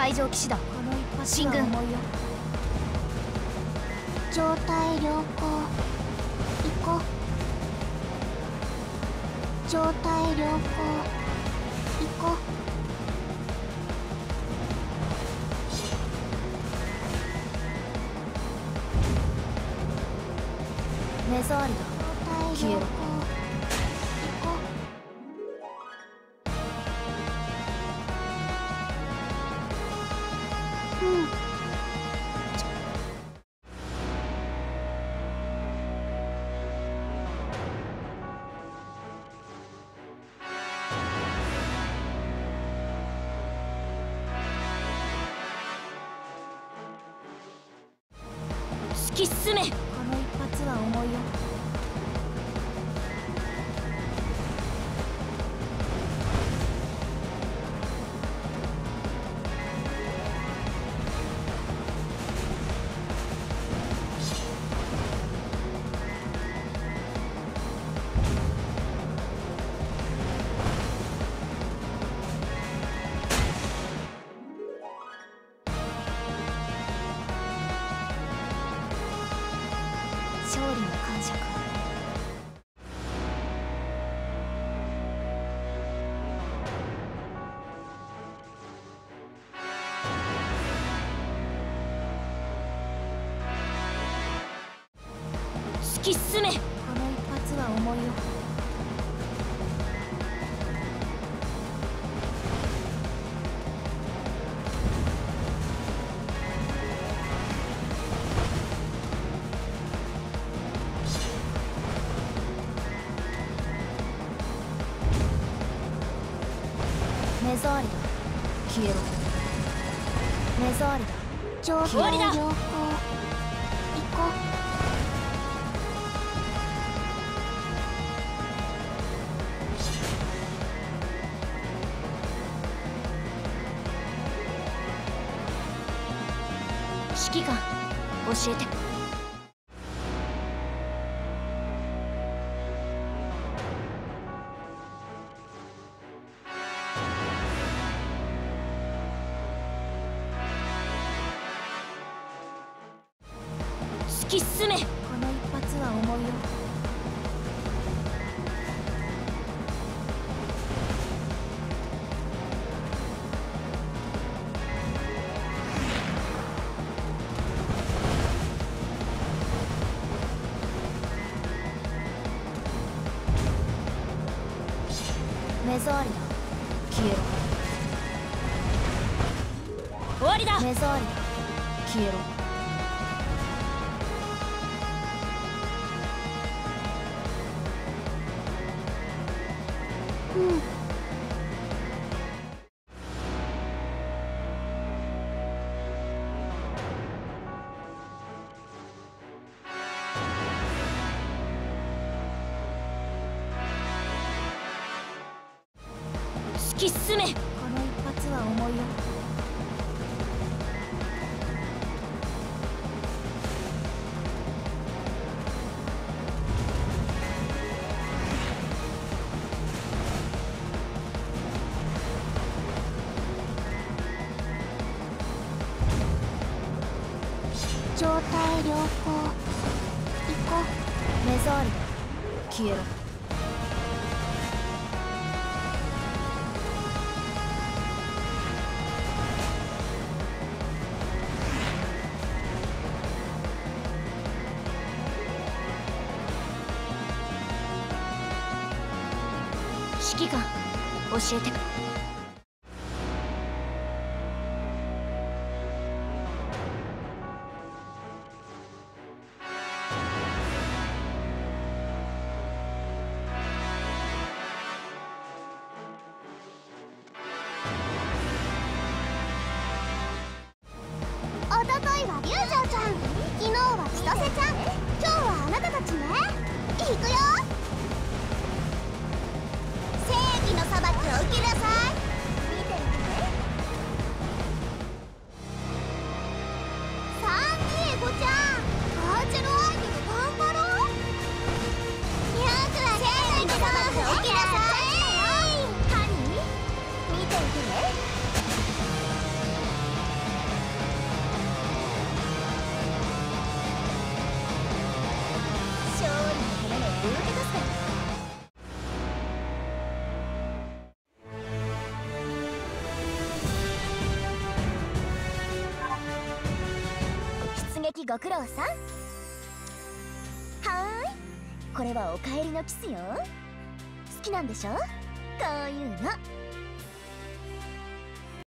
海上騎士団進軍。 状態良好。行こう。状態良好。行こう。 目障りだ。消えろ。突き進め。この一発は重いよ。勝利の感触。突き進め。この一発は重いよ。目障りだ。消えろ。目障りだ。 状態良好。行こう。 指揮官、教えて。突き進め。この一発は重いよ。目障りだ。消えろ。終わりだ。目障りだ。消えろ。突き進め。この一発は重いよ。 状態良好。行こう。 目障りだ。消えろ。指揮官、教えて。 おとといは龍城ちゃん、昨日は千歳ちゃん、今日はあなたたちね。行くよ。正義の裁きを受けなさい。見てるね。サンディエゴちゃん、バーチャルアイドル頑張ろう。200は正義の裁きを受けなさい。ハニー、見ていてね。 ご苦労さん。はーい、これはお帰りのキスよ。好きなんでしょ、こういうの。